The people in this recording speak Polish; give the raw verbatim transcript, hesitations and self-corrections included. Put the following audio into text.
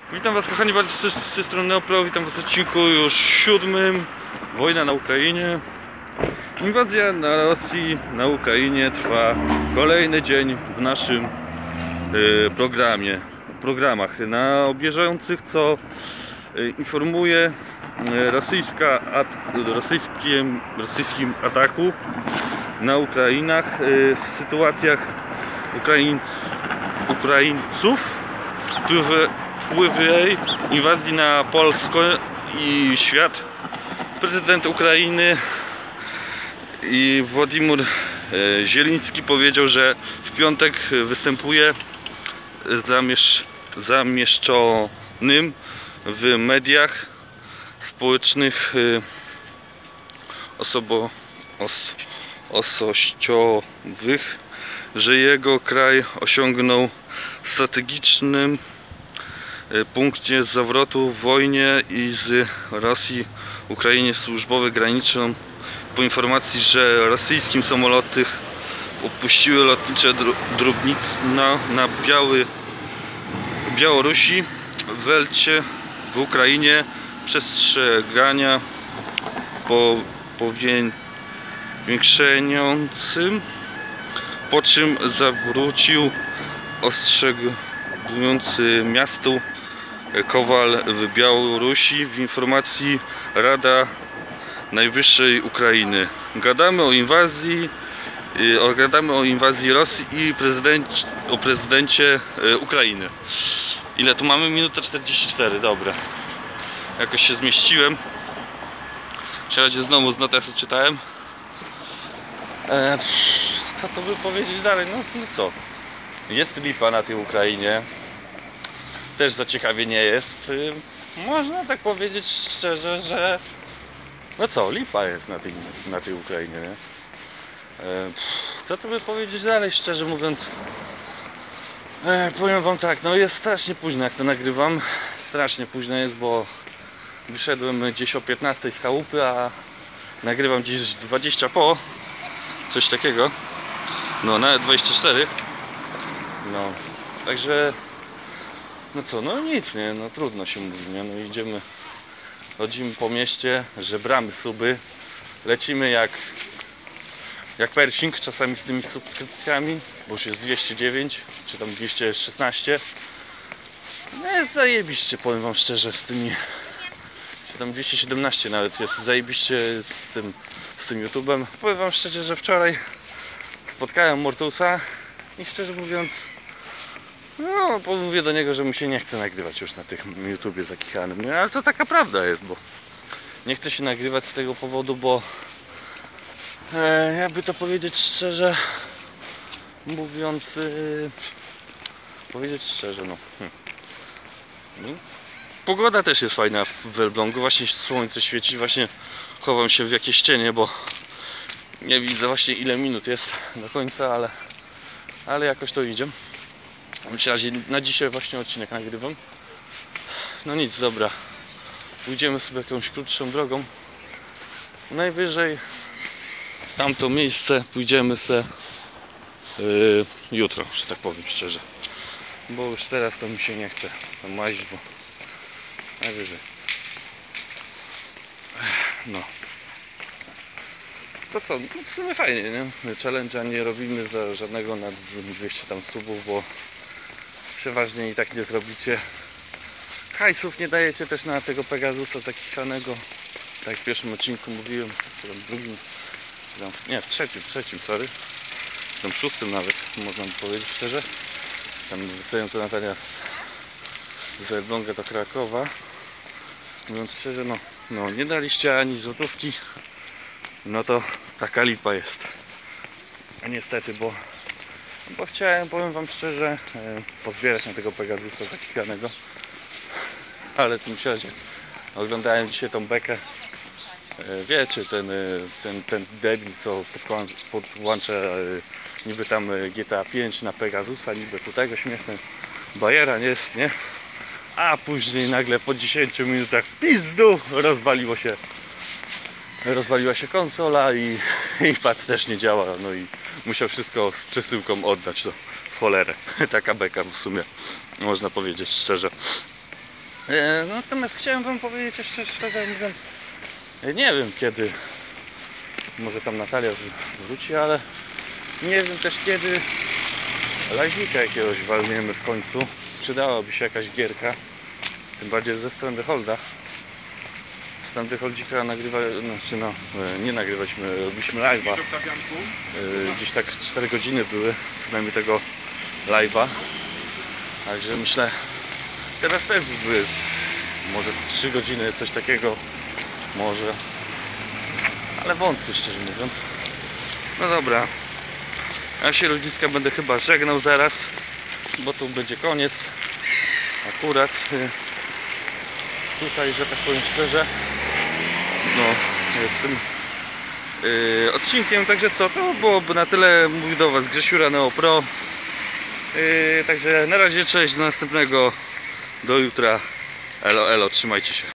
Witam Was, kochani, bardzo z z tej strony Neopro. Witam Was w odcinku już siódmym. Wojna na Ukrainie. Inwazja na Rosji na Ukrainie trwa kolejny dzień w naszym y, programie, programach na bieżących, co y, informuje y, rosyjska at, rosyjskim, rosyjskim ataku na Ukrainach, y, w sytuacjach Ukraińc, Ukraińców, wpływy, wpływy inwazji na Polskę i świat. Prezydent Ukrainy i Władimir Zieliński powiedział, że w piątek występuje zamiesz, zamieszczonym w mediach społecznych osobo, os, osościowych, że jego kraj osiągnął strategicznym punkcie zawrotu w wojnie i z Rosji Ukrainie służbowy graniczną po informacji, że rosyjskim samoloty opuściły lotnicze Drobnicno na Biały, Białorusi, w Welcie w Ukrainie przestrzegania po powiększającym, po czym zawrócił ostrzegujący miastu Kowal w Białorusi w informacji Rada Najwyższej Ukrainy. Gadamy o inwazji, gadamy o inwazji Rosji i prezydencie, o prezydencie Ukrainy. Ile tu mamy? Minuta czterdzieści cztery, dobra. Jakoś się zmieściłem. W razie znowu z notes czytałem. Eee, co to by powiedzieć dalej? No, no co? Jest lipa na tej Ukrainie. Też za ciekawie nie jest. Można tak powiedzieć szczerze, że no co, lipa jest na tej, na tej Ukrainie, nie? Co tu by powiedzieć dalej, szczerze mówiąc? E, powiem wam tak, no jest strasznie późno, jak to nagrywam. Strasznie późno jest, bo wyszedłem gdzieś o piętnastej z chałupy, a nagrywam gdzieś dwadzieścia po. Coś takiego. No, nawet dwadzieścia cztery. No, także no co, no nic, nie, no trudno się mówi, nie, no idziemy, chodzimy po mieście, żebramy suby, lecimy jak jak Pershing, czasami z tymi subskrypcjami, bo już jest dwieście dziewięć, czy tam dwieście szesnaście. No jest zajebiście, powiem wam szczerze, z tymi, czy tam dwieście siedemnaście nawet jest zajebiście z tym, z tym YouTube'em. Powiem wam szczerze, że wczoraj spotkałem Mortusa i szczerze mówiąc, no, mówię do niego, że mu się nie chce nagrywać już na tym YouTubie zakichanym, no, ale to taka prawda jest, bo nie chce się nagrywać z tego powodu, bo e, jakby to powiedzieć szczerze, mówiąc, e, powiedzieć szczerze, no. Hm. no. Pogoda też jest fajna w Elblągu, właśnie słońce świeci, właśnie chowam się w jakieś cienie, bo nie widzę właśnie ile minut jest do końca, ale, ale jakoś to idzie. W razie na dzisiaj właśnie odcinek nagrywam. No nic, dobra. Pójdziemy sobie jakąś krótszą drogą. Najwyżej w tamto miejsce pójdziemy se yy, jutro, że tak powiem szczerze. Bo już teraz to mi się nie chce tam łazić, bo najwyżej. No. To co? No w sumie fajnie, nie? Challenge'a nie robimy za żadnego na dwieście tam subów, bo przeważnie i tak nie zrobicie. Hajsów nie dajecie też na tego Pegasusa zakichanego. Tak jak w pierwszym odcinku mówiłem, czy tam w drugim, czy tam, nie, w trzecim, w trzecim, sorry. Czy tam w szóstym nawet, można by powiedzieć szczerze. Tam wracające Natalia z, z Elbląga do Krakowa. Mówiąc szczerze, no, no nie daliście ani złotówki. No to taka lipa jest. A niestety, bo Bo chciałem, powiem wam szczerze, pozbierać na tego Pegasusa zakichanego. Ale w tym razie oglądałem dzisiaj tą bekę. Wiecie, ten, ten, ten debil, co podłącza niby tam G T A pięć na Pegasusa, niby tu tego śmieszny bajeran jest, nie? A później nagle po dziesięciu minutach pizdu rozwaliło się rozwaliła się konsola i, i pad też nie działa, no i musiał wszystko z przesyłką oddać, to w cholerę. Taka beka w sumie, można powiedzieć szczerze. E, natomiast chciałem wam powiedzieć jeszcze szczerze mówiąc, e, nie wiem kiedy może tam Natalia z- wróci, ale nie wiem też kiedy live'ika jakiegoś walniemy w końcu. Przydałaby się jakaś gierka, tym bardziej ze Strandholda. Strandholdika nagrywa, znaczy no, e, nie nagrywaliśmy, robiliśmy live'a. E, gdzieś tak cztery godziny były co najmniej tego live'a. Także myślę, teraz też by były z, może z trzy godziny, coś takiego, może, ale wątpię szczerze mówiąc. No dobra, ja się ludziska będę chyba żegnał zaraz, bo tu będzie koniec akurat y, tutaj, że tak powiem szczerze, no jest tym y, odcinkiem, także co, to byłoby na tyle. Mówił do was Grzesiura NeoPro. Yy, także na razie, cześć, do następnego, do jutra, elo elo, trzymajcie się.